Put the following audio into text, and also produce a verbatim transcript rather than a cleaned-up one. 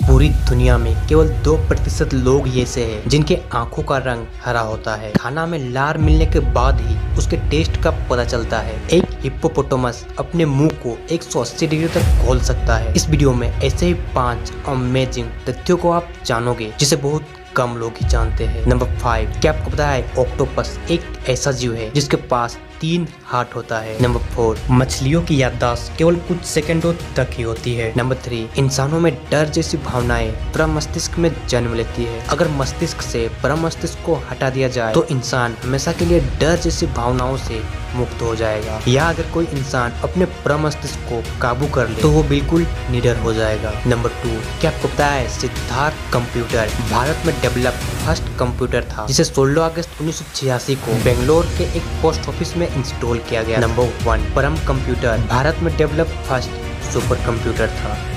पूरी दुनिया में केवल दो प्रतिशत लोग ये से हैं जिनके आंखों का रंग हरा होता है। खाना में लार मिलने के बाद ही उसके टेस्ट का पता चलता है। एक हिप्पोपोटामस अपने मुंह को एक सौ अस्सी डिग्री तक खोल सकता है। इस वीडियो में ऐसे ही पांच अमेजिंग तथ्यों को आप जानोगे जिसे बहुत कम लोग ही जानते हैं। नंबर फाइव, क्या आपको पता है ऑक्टोपस एक ऐसा जीव है जिसके पास तीन हार्ट होता है। नंबर फोर, मछलियों की याददाश्त केवल कुछ सेकंडों तक ही होती है। नंबर थ्री, इंसानों में डर जैसी भावनाएं प्रमस्तिष्क में जन्म लेती है। अगर मस्तिष्क से प्रमस्तिष्क को हटा दिया जाए तो इंसान हमेशा के लिए डर जैसी भावनाओं से मुक्त हो जाएगा। या अगर कोई इंसान अपने प्रमस्तिष्क को काबू कर ले तो वो बिल्कुल निडर हो जाएगा। नंबर टू, क्या आपको पता है सिद्धार्थ कंप्यूटर भारत में डेवलप फर्स्ट कंप्यूटर था जिसे सोलह अगस्त उन्नीस सौ छियासी को बेंगलोर के एक पोस्ट ऑफिस में इंस्टॉल किया गया। Number one, Param computer Bharat में डेवलप फर्स्ट सुपर कंप्यूटर था।